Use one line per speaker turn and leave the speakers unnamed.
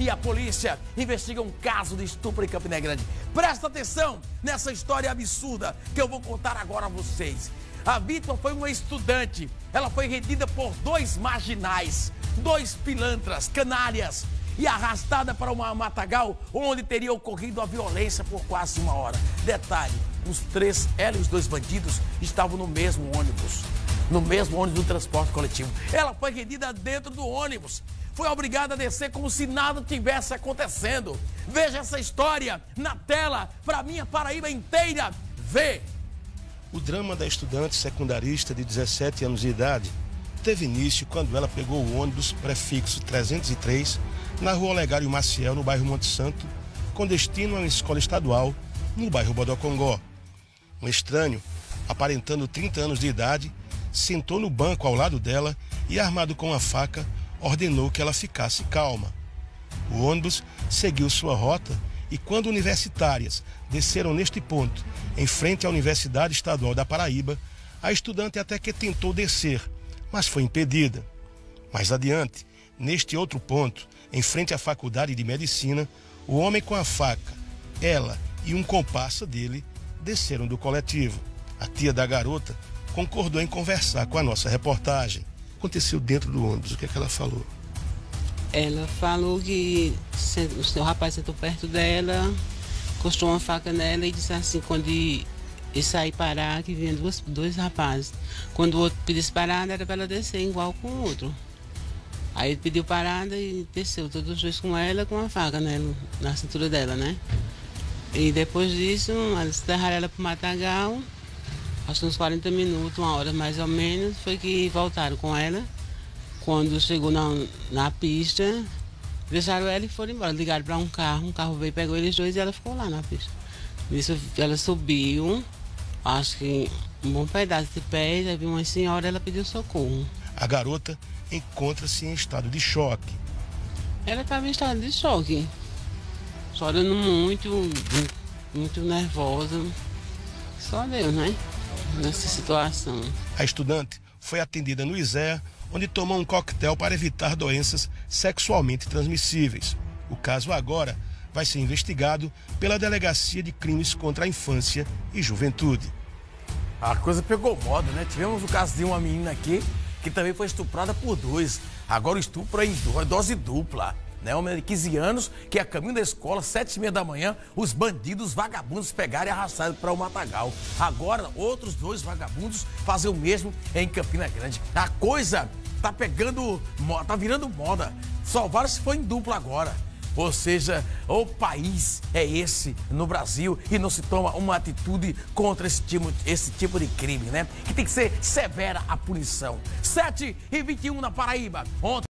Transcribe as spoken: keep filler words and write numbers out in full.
e a polícia investigam um caso de estupro em Campina Grande. Presta atenção nessa história absurda que eu vou contar agora a vocês. A vítima foi uma estudante. Ela foi retida por dois marginais, dois pilantras, canalhas, e arrastada para uma matagal onde teria ocorrido a violência por quase uma hora. Detalhe, os três, ela e os dois bandidos, estavam no mesmo ônibus, no mesmo ônibus do transporte coletivo. Ela foi retida dentro do ônibus, foi obrigada a descer como se nada tivesse acontecendo. Veja essa história na tela para a minha Paraíba inteira ver.
O drama da estudante secundarista de dezessete anos de idade teve início quando ela pegou o ônibus prefixo trezentos e três na rua Olegário Maciel, no bairro Monte Santo, com destino a uma escola estadual no bairro Bodocongó. Um estranho, aparentando trinta anos de idade, sentou no banco ao lado dela e, armado com uma faca, ordenou que ela ficasse calma. O ônibus seguiu sua rota e, quando universitárias desceram neste ponto, em frente à Universidade Estadual da Paraíba, a estudante até que tentou descer, mas foi impedida. Mais adiante, neste outro ponto, em frente à Faculdade de Medicina, o homem com a faca, ela e um comparsa dele desceram do coletivo. A tia da garota concordou em conversar com a nossa reportagem. Aconteceu dentro do ônibus, o que é que ela falou?
Ela falou que o seu rapaz sentou perto dela, encostou uma faca nela e disse assim, quando ele sair parar, que vinha duas, dois rapazes. Quando o outro pedisse parada, era para ela descer igual com o outro. Aí ele pediu parada e desceu, todos os dois com ela, com a faca, né, na cintura dela, né? E depois disso, eles derraram ela para o matagal, acho que uns quarenta minutos, uma hora mais ou menos, foi que voltaram com ela. Quando chegou na, na pista, deixaram ela e foram embora. Ligaram para um carro, um carro veio, pegou eles dois e ela ficou lá na pista. Isso, ela subiu, acho que um bom pedaço de pé, já viu uma senhora, ela pediu socorro.
A garota encontra-se em estado de choque.
Ela estava em estado de choque, chorando muito, muito nervosa. Só Deus, né? Nessa situação.
A estudante foi atendida no ISEA, onde tomou um coquetel para evitar doenças sexualmente transmissíveis. O caso agora vai ser investigado pela Delegacia de Crimes contra a Infância e Juventude.
A coisa pegou moda, né? Tivemos o caso de uma menina aqui que também foi estuprada por dois. Agora o estupro é em dose dupla. Né? Uma menina de quinze anos que a caminho da escola, sete e meia da manhã, os bandidos vagabundos pegaram e arrastaram para o matagal. Agora outros dois vagabundos fazem o mesmo em Campina Grande. A coisa tá pegando, tá virando moda. Salvar se foi em dupla agora. Ou seja, o país é esse no Brasil e não se toma uma atitude contra esse tipo, esse tipo de crime, né? Que tem que ser severa a punição. sete e vinte e um na Paraíba. Ontem